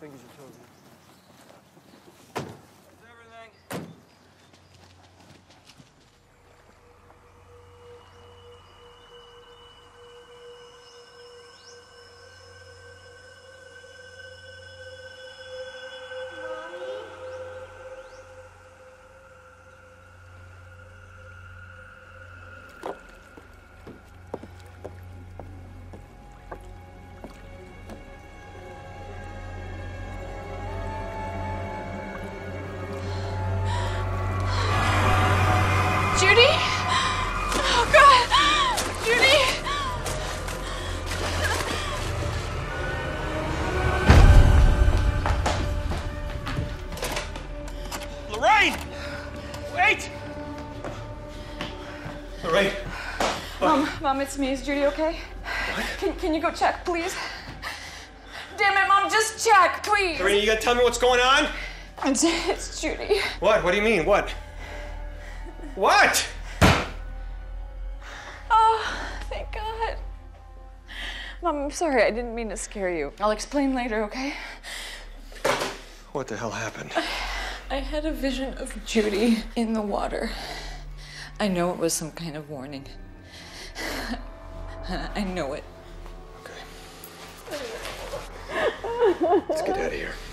fingers and toes, man. That's everything. Judy? Oh, God! Judy! Lorraine! Wait! Lorraine! Mom, it's me. Is Judy okay? What? Can you go check, please? Damn it, Mom, just check, please! Lorraine, you gotta tell me what's going on? It's Judy. What? What do you mean? What? What? Oh, thank God. Mom, I'm sorry. I didn't mean to scare you. I'll explain later, okay? What the hell happened? I had a vision of Judy in the water. I know it was some kind of warning. I know it. Okay. Let's get out of here.